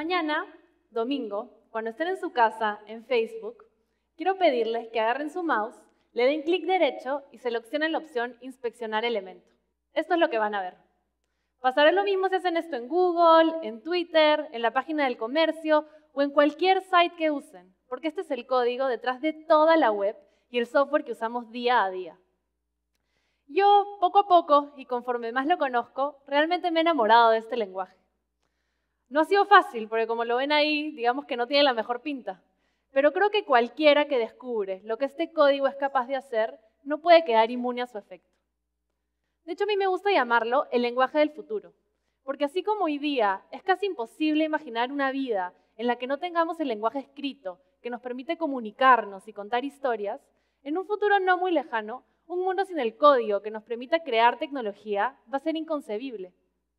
Mañana, domingo, cuando estén en su casa, en Facebook, quiero pedirles que agarren su mouse, le den clic derecho y seleccionen la opción Inspeccionar elemento. Esto es lo que van a ver. Pasará lo mismo si hacen esto en Google, en Twitter, en la página del comercio o en cualquier site que usen, porque este es el código detrás de toda la web y el software que usamos día a día. Yo, poco a poco, y conforme más lo conozco, realmente me he enamorado de este lenguaje. No ha sido fácil, porque como lo ven ahí, digamos que no tiene la mejor pinta. Pero creo que cualquiera que descubre lo que este código es capaz de hacer, no puede quedar inmune a su efecto. De hecho, a mí me gusta llamarlo el lenguaje del futuro, porque así como hoy día es casi imposible imaginar una vida en la que no tengamos el lenguaje escrito que nos permite comunicarnos y contar historias, en un futuro no muy lejano, un mundo sin el código que nos permita crear tecnología va a ser inconcebible.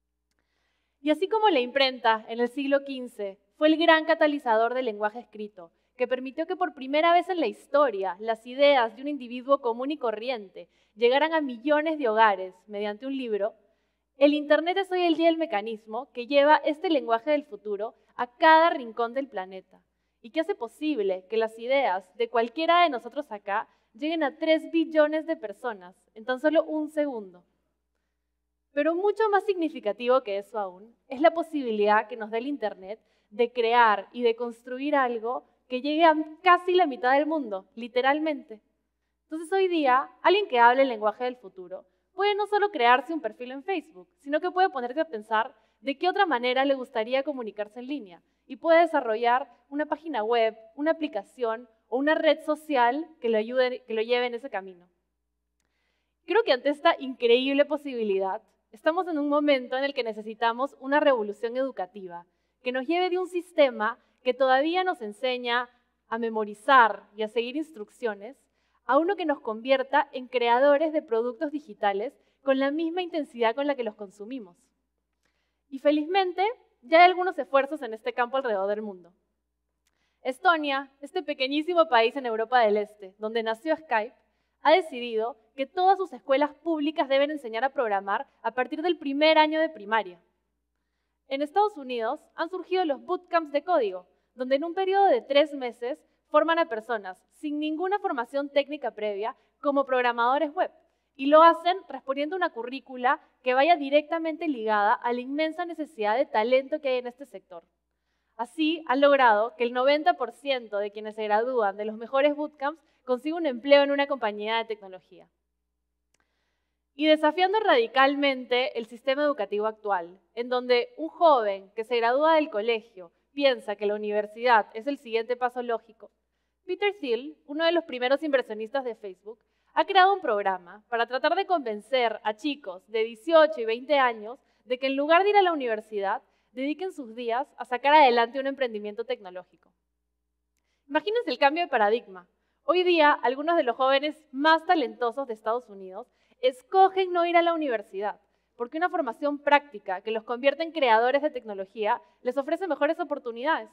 Y así como la imprenta en el siglo XV fue el gran catalizador del lenguaje escrito, que permitió que por primera vez en la historia las ideas de un individuo común y corriente llegaran a millones de hogares mediante un libro, el Internet es hoy el día el mecanismo que lleva este lenguaje del futuro a cada rincón del planeta y que hace posible que las ideas de cualquiera de nosotros acá lleguen a 3 billones de personas en tan solo un segundo. Pero mucho más significativo que eso aún es la posibilidad que nos da el Internet de crear y de construir algo que llegue a casi la mitad del mundo, literalmente. Entonces hoy día, alguien que hable el lenguaje del futuro puede no solo crearse un perfil en Facebook, sino que puede ponerse a pensar de qué otra manera le gustaría comunicarse en línea y puede desarrollar una página web, una aplicación o una red social que lo ayude, que lo lleve en ese camino. Creo que ante esta increíble posibilidad, estamos en un momento en el que necesitamos una revolución educativa que nos lleve de un sistema que todavía nos enseña a memorizar y a seguir instrucciones, a uno que nos convierta en creadores de productos digitales con la misma intensidad con la que los consumimos. Y felizmente, ya hay algunos esfuerzos en este campo alrededor del mundo. Estonia, este pequeñísimo país en Europa del Este, donde nació Skype, ha decidido que todas sus escuelas públicas deben enseñar a programar a partir del primer año de primaria. En Estados Unidos han surgido los bootcamps de código, donde en un periodo de 3 meses forman a personas sin ninguna formación técnica previa como programadores web y lo hacen respondiendo a una currícula que vaya directamente ligada a la inmensa necesidad de talento que hay en este sector. Así han logrado que el 90% de quienes se gradúan de los mejores bootcamps consiga un empleo en una compañía de tecnología. Y desafiando radicalmente el sistema educativo actual, en donde un joven que se gradúa del colegio piensa que la universidad es el siguiente paso lógico, Peter Thiel, uno de los primeros inversionistas de Facebook, ha creado un programa para tratar de convencer a chicos de 18 y 20 años de que en lugar de ir a la universidad, dediquen sus días a sacar adelante un emprendimiento tecnológico. Imagínense el cambio de paradigma. Hoy día, algunos de los jóvenes más talentosos de Estados Unidos escogen no ir a la universidad, porque una formación práctica que los convierte en creadores de tecnología les ofrece mejores oportunidades.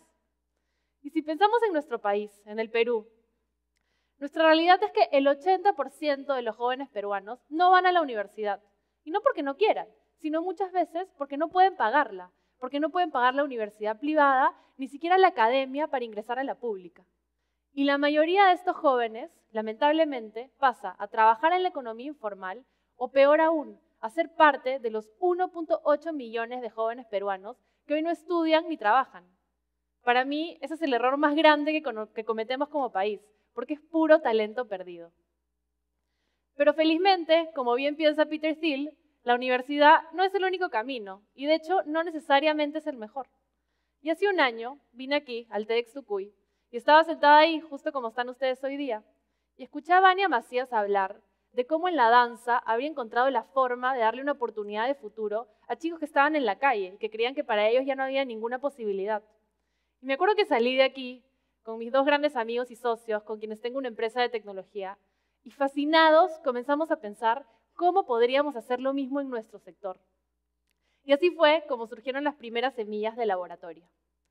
Y si pensamos en nuestro país, en el Perú, nuestra realidad es que el 80% de los jóvenes peruanos no van a la universidad. Y no porque no quieran, sino muchas veces porque no pueden pagarla, porque no pueden pagar la universidad privada, ni siquiera la academia para ingresar a la pública. Y la mayoría de estos jóvenes, lamentablemente, pasa a trabajar en la economía informal o peor aún, a ser parte de los 1.8 millones de jóvenes peruanos que hoy no estudian ni trabajan. Para mí, ese es el error más grande que cometemos como país, porque es puro talento perdido. Pero felizmente, como bien piensa Peter Thiel, la universidad no es el único camino y de hecho no necesariamente es el mejor. Y hace un año vine aquí, al TEDx Tucuy, y estaba sentada ahí, justo como están ustedes hoy día, y escuché a Vania Macías hablar de cómo en la danza había encontrado la forma de darle una oportunidad de futuro a chicos que estaban en la calle y que creían que para ellos ya no había ninguna posibilidad. Y me acuerdo que salí de aquí con mis 2 grandes amigos y socios con quienes tengo una empresa de tecnología y fascinados comenzamos a pensar cómo podríamos hacer lo mismo en nuestro sector. Y así fue como surgieron las primeras semillas de laboratorio.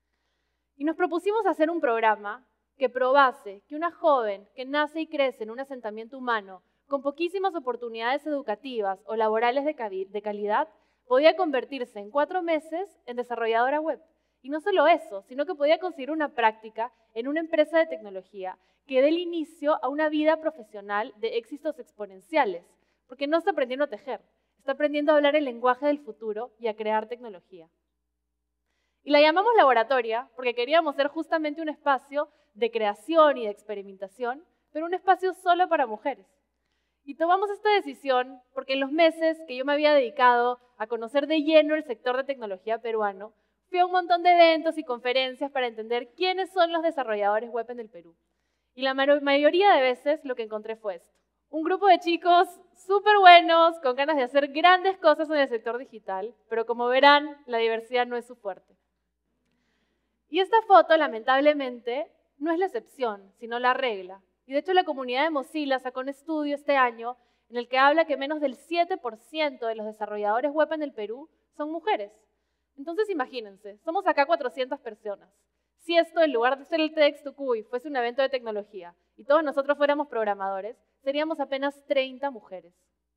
Y nos propusimos hacer un programa que probase que una joven que nace y crece en un asentamiento humano con poquísimas oportunidades educativas o laborales de calidad podía convertirse en 4 meses en desarrolladora web Y no solo eso, sino que podía conseguir una práctica en una empresa de tecnología que dé el inicio a una vida profesional de éxitos exponenciales, porque no está aprendiendo a tejer, está aprendiendo a hablar el lenguaje del futuro y a crear tecnología. Y la llamamos laboratoria porque queríamos ser justamente un espacio de creación y de experimentación, pero un espacio solo para mujeres. Y tomamos esta decisión porque en los meses que yo me había dedicado a conocer de lleno el sector de tecnología peruano, fui a un montón de eventos y conferencias para entender quiénes son los desarrolladores web en el Perú. Y la mayoría de veces lo que encontré fue esto. Un grupo de chicos súper buenos, con ganas de hacer grandes cosas en el sector digital, pero como verán, la diversidad no es su fuerte. Y esta foto, lamentablemente, no es la excepción, sino la regla. Y de hecho la comunidad de Mozilla sacó un estudio este año en el que habla que menos del 7% de los desarrolladores web en el Perú son mujeres. Entonces imagínense, somos acá 400 personas. Si esto, en lugar de ser el TEDxToCuy, fuese un evento de tecnología y todos nosotros fuéramos programadores, seríamos apenas 30 mujeres.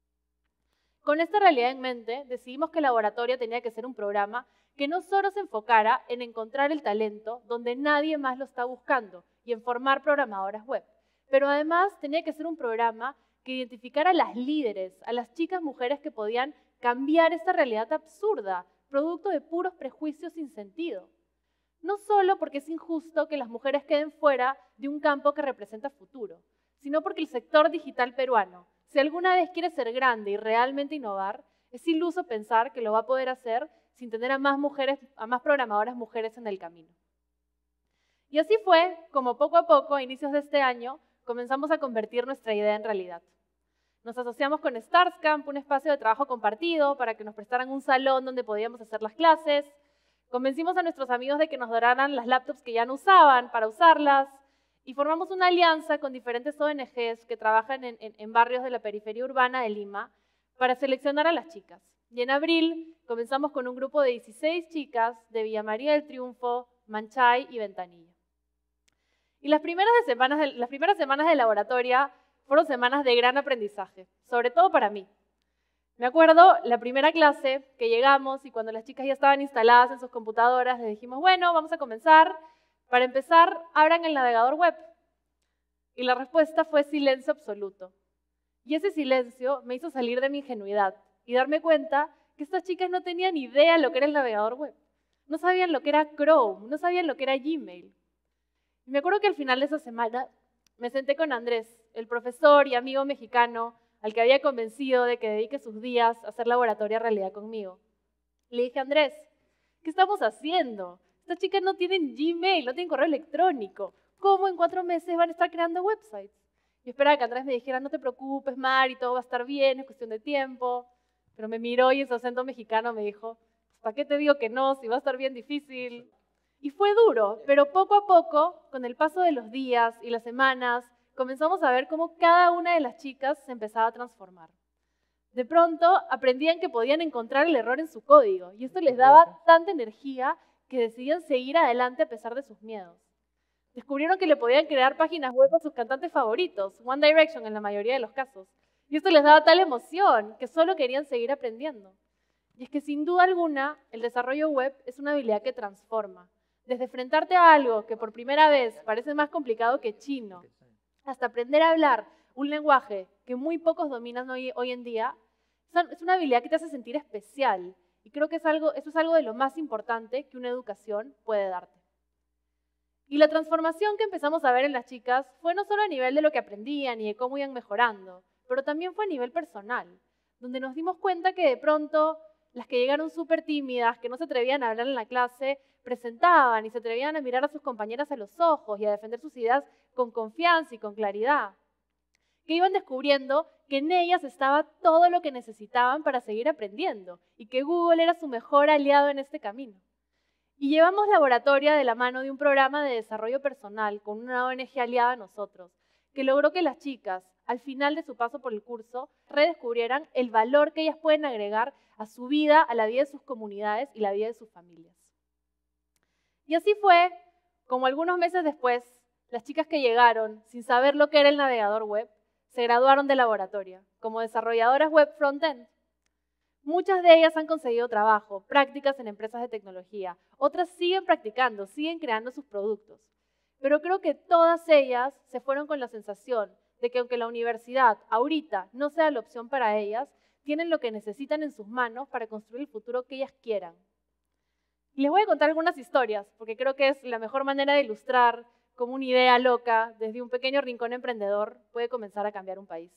Con esta realidad en mente, decidimos que Laboratoria tenía que ser un programa que no solo se enfocara en encontrar el talento donde nadie más lo está buscando y en formar programadoras web, pero además tenía que ser un programa que identificara a las líderes, a las chicas mujeres que podían cambiar esta realidad absurda, producto de puros prejuicios sin sentido. No solo porque es injusto que las mujeres queden fuera de un campo que representa futuro, sino porque el sector digital peruano, si alguna vez quiere ser grande y realmente innovar, es iluso pensar que lo va a poder hacer sin tener a más mujeres, a más programadoras mujeres en el camino. Y así fue como poco a poco, a inicios de este año, comenzamos a convertir nuestra idea en realidad. Nos asociamos con Starscamp, un espacio de trabajo compartido, para que nos prestaran un salón donde podíamos hacer las clases. Convencimos a nuestros amigos de que nos donaran las laptops que ya no usaban para usarlas y formamos una alianza con diferentes ONGs que trabajan en barrios de la periferia urbana de Lima para seleccionar a las chicas. Y en abril comenzamos con un grupo de 16 chicas de Villa María del Triunfo, Manchay y Ventanilla. Y las primeras semanas de laboratoria fueron semanas de gran aprendizaje, sobre todo para mí. Me acuerdo la primera clase que llegamos y cuando las chicas ya estaban instaladas en sus computadoras, les dijimos, bueno, vamos a comenzar. Para empezar, abran el navegador web. Y la respuesta fue silencio absoluto. Y ese silencio me hizo salir de mi ingenuidad y darme cuenta que estas chicas no tenían idea de lo que era el navegador web. No sabían lo que era Chrome, no sabían lo que era Gmail. Y me acuerdo que al final de esa semana me senté con Andrés, el profesor y amigo mexicano al que había convencido de que dedique sus días a hacer laboratorio realidad conmigo. Le dije, Andrés, ¿qué estamos haciendo? Estas chicas no tienen Gmail, no tienen correo electrónico. ¿Cómo en 4 meses van a estar creando websites? Yo esperaba que Andrés me dijera, no te preocupes, Mari, todo va a estar bien, es cuestión de tiempo. Pero me miró y en su acento mexicano me dijo, ¿para qué te digo que no, si va a estar bien difícil? Y fue duro, pero poco a poco, con el paso de los días y las semanas, comenzamos a ver cómo cada una de las chicas se empezaba a transformar. De pronto aprendían que podían encontrar el error en su código y esto les daba tanta energía que decidían seguir adelante a pesar de sus miedos. Descubrieron que le podían crear páginas web a sus cantantes favoritos, One Direction en la mayoría de los casos. Y esto les daba tal emoción que solo querían seguir aprendiendo. Y es que sin duda alguna, el desarrollo web es una habilidad que transforma. Desde enfrentarte a algo que por primera vez parece más complicado que chino, hasta aprender a hablar un lenguaje que muy pocos dominan hoy en día, es una habilidad que te hace sentir especial. Y creo que eso es algo de lo más importante que una educación puede darte. Y la transformación que empezamos a ver en las chicas fue no solo a nivel de lo que aprendían y de cómo iban mejorando, pero también fue a nivel personal, donde nos dimos cuenta que de pronto las que llegaron súper tímidas, que no se atrevían a hablar en la clase, presentaban y se atrevían a mirar a sus compañeras a los ojos y a defender sus ideas con confianza y con claridad. Que iban descubriendo que en ellas estaba todo lo que necesitaban para seguir aprendiendo y que Google era su mejor aliado en este camino. Y llevamos Laboratoria de la mano de un programa de desarrollo personal con una ONG aliada a nosotros, que logró que las chicas, al final de su paso por el curso, redescubrieran el valor que ellas pueden agregar a su vida, a la vida de sus comunidades y la vida de sus familias. Y así fue como algunos meses después, las chicas que llegaron sin saber lo que era el navegador web, se graduaron de Laboratoria como desarrolladoras web front-end. Muchas de ellas han conseguido trabajo, prácticas en empresas de tecnología. Otras siguen practicando, siguen creando sus productos. Pero creo que todas ellas se fueron con la sensación de que aunque la universidad ahorita no sea la opción para ellas, tienen lo que necesitan en sus manos para construir el futuro que ellas quieran. Y les voy a contar algunas historias, porque creo que es la mejor manera de ilustrar cómo una idea loca, desde un pequeño rincón emprendedor, puede comenzar a cambiar un país.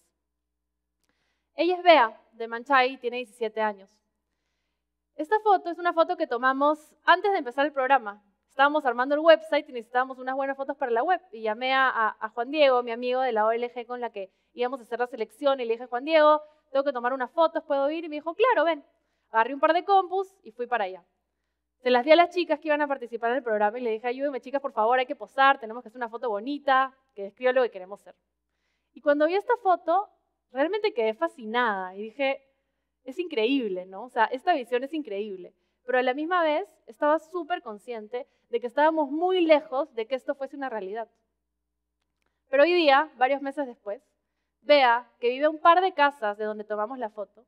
Ella es Bea, de Manchay, tiene 17 años. Esta foto es una foto que tomamos antes de empezar el programa. Estábamos armando el website y necesitábamos unas buenas fotos para la web. Y llamé a Juan Diego, mi amigo de la OLG con la que íbamos a hacer la selección, y le dije, Juan Diego, tengo que tomar unas fotos, ¿puedo ir? Y me dijo, claro, ven. Agarré un par de compus y fui para allá. Se las di a las chicas que iban a participar en el programa y le dije, ayúdenme chicas, por favor, hay que posar, tenemos que hacer una foto bonita, que describa lo que queremos hacer. Y cuando vi esta foto, realmente quedé fascinada y dije, es increíble, ¿no? O sea, esta visión es increíble. Pero a la misma vez estaba súper consciente de que estábamos muy lejos de que esto fuese una realidad. Pero hoy día, varios meses después, Bea, que vive a un par de casas de donde tomamos la foto,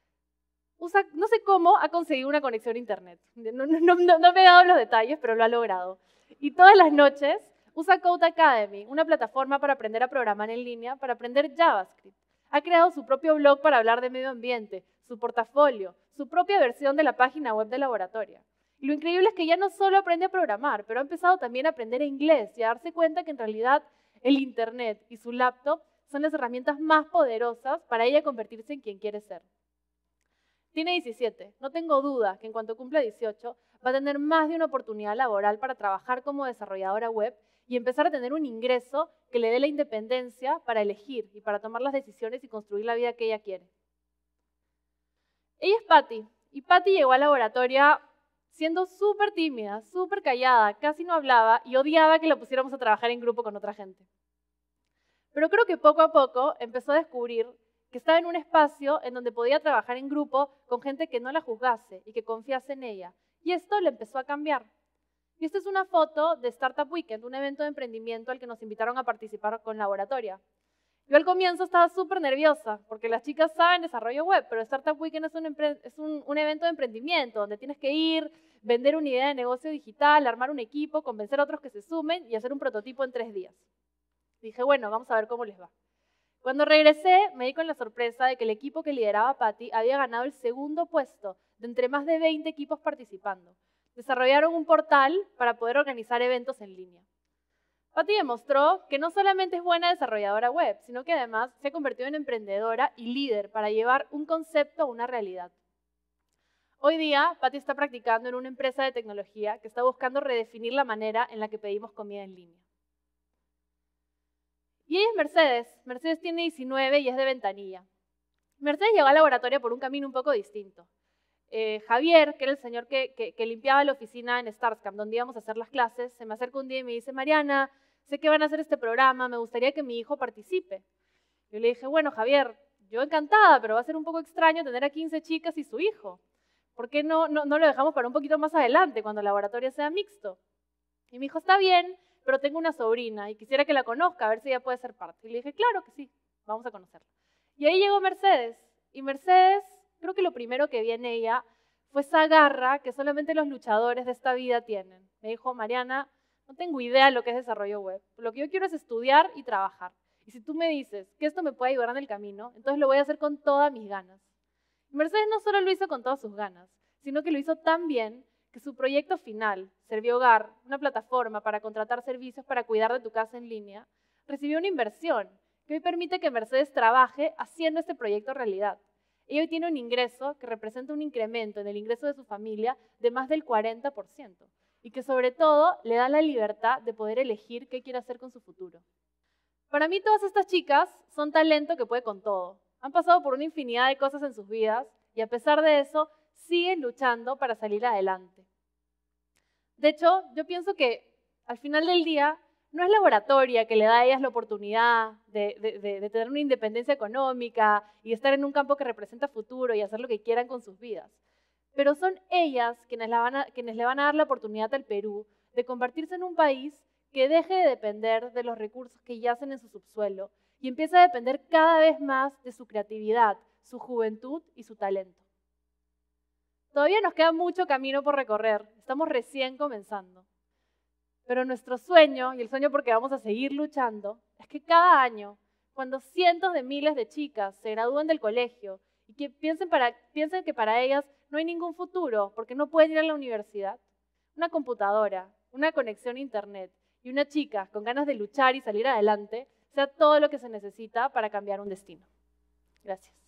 no sé cómo ha conseguido una conexión a internet. No me he dado los detalles, pero lo ha logrado. Y todas las noches usa Codecademy, una plataforma para aprender a programar en línea, para aprender JavaScript. Ha creado su propio blog para hablar de medio ambiente, su portafolio, su propia versión de la página web de laboratorio. Y lo increíble es que ya no solo aprende a programar, pero ha empezado también a aprender inglés y a darse cuenta que en realidad el internet y su laptop son las herramientas más poderosas para ella convertirse en quien quiere ser. Tiene 17. No tengo duda que en cuanto cumpla 18 va a tener más de una oportunidad laboral para trabajar como desarrolladora web y empezar a tener un ingreso que le dé la independencia para elegir y para tomar las decisiones y construir la vida que ella quiere. Ella es Patty, y Patty llegó al laboratorio siendo súper tímida, súper callada, casi no hablaba y odiaba que la pusiéramos a trabajar en grupo con otra gente. Pero creo que poco a poco empezó a descubrir que estaba en un espacio en donde podía trabajar en grupo con gente que no la juzgase y que confiase en ella. Y esto le empezó a cambiar. Y esta es una foto de Startup Weekend, un evento de emprendimiento al que nos invitaron a participar con Laboratoria. Yo al comienzo estaba súper nerviosa, porque las chicas saben desarrollo web, pero Startup Weekend es un evento de emprendimiento, donde tienes que ir, vender una idea de negocio digital, armar un equipo, convencer a otros que se sumen y hacer un prototipo en 3 días. Dije, bueno, vamos a ver cómo les va. Cuando regresé, me di con la sorpresa de que el equipo que lideraba Patty había ganado el segundo puesto de entre más de 20 equipos participando. Desarrollaron un portal para poder organizar eventos en línea. Patty demostró que no solamente es buena desarrolladora web, sino que además se ha convertido en emprendedora y líder para llevar un concepto a una realidad. Hoy día, Patty está practicando en una empresa de tecnología que está buscando redefinir la manera en la que pedimos comida en línea. Y ella es Mercedes. Mercedes tiene 19 y es de Ventanilla. Mercedes llegó al laboratorio por un camino un poco distinto. Javier, que era el señor que limpiaba la oficina en Starscamp, donde íbamos a hacer las clases, se me acerca un día y me dice, Mariana, sé que van a hacer este programa, me gustaría que mi hijo participe. Yo le dije, bueno, Javier, yo encantada, pero va a ser un poco extraño tener a 15 chicas y su hijo. ¿Por qué no lo dejamos para un poquito más adelante, cuando el laboratorio sea mixto? Y me dijo, está bien, pero tengo una sobrina y quisiera que la conozca, a ver si ella puede ser parte. Y le dije, claro que sí, vamos a conocerla. Y ahí llegó Mercedes. Y Mercedes, creo que lo primero que vi en ella fue esa garra que solamente los luchadores de esta vida tienen. Me dijo, Mariana, no tengo idea de lo que es desarrollo web. Lo que yo quiero es estudiar y trabajar. Y si tú me dices que esto me puede ayudar en el camino, entonces lo voy a hacer con todas mis ganas. Y Mercedes no solo lo hizo con todas sus ganas, sino que lo hizo tan bien que su proyecto final, Servihogar, una plataforma para contratar servicios para cuidar de tu casa en línea, recibió una inversión que hoy permite que Mercedes trabaje haciendo este proyecto realidad. Ella hoy tiene un ingreso que representa un incremento en el ingreso de su familia de más del 40% y que sobre todo le da la libertad de poder elegir qué quiere hacer con su futuro. Para mí todas estas chicas son talento que puede con todo. Han pasado por una infinidad de cosas en sus vidas y a pesar de eso siguen luchando para salir adelante. De hecho, yo pienso que al final del día no es Laboratoria que le da a ellas la oportunidad de tener una independencia económica y estar en un campo que representa futuro y hacer lo que quieran con sus vidas. Pero son ellas quienes le van a dar la oportunidad al Perú de convertirse en un país que deje de depender de los recursos que yacen en su subsuelo y empiece a depender cada vez más de su creatividad, su juventud y su talento. Todavía nos queda mucho camino por recorrer, estamos recién comenzando. Pero nuestro sueño, y el sueño porque vamos a seguir luchando, es que cada año, cuando cientos de miles de chicas se gradúen del colegio y que piensen que para ellas no hay ningún futuro porque no pueden ir a la universidad, una computadora, una conexión a internet y una chica con ganas de luchar y salir adelante sea todo lo que se necesita para cambiar un destino. Gracias.